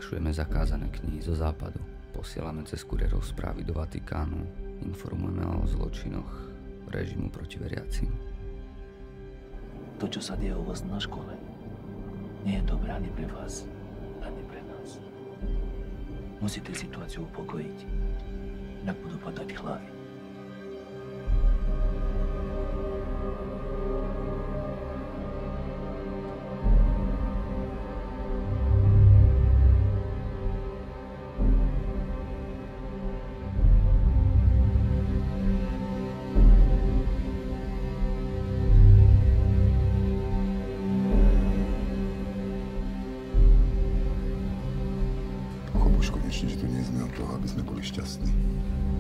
Pašujeme zakázané knihy zo západu. Posielame cez kurierov správy do Vatikánu. Informujeme o zločinoch režimu proti veriacim. To, čo sa deje u vás na škole, nie je dobré ani pre vás, ani pre nás. Musíte situáciu upokojiť, inak budú padať hlavy. Už konečne, že tu nie sme od toho, aby sme boli šťastní.